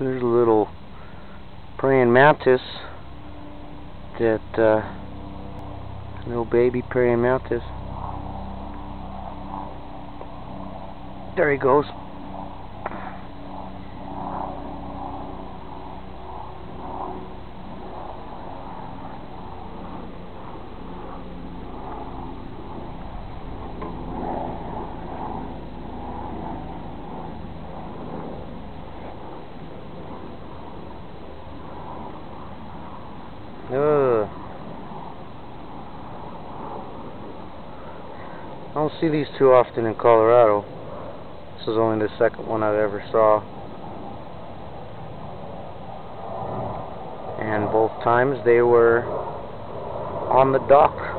There's a little praying mantis that little baby praying mantis. There he goes. I don't see these too often in Colorado. This is only the second one I've ever saw. And both times they were on the dock.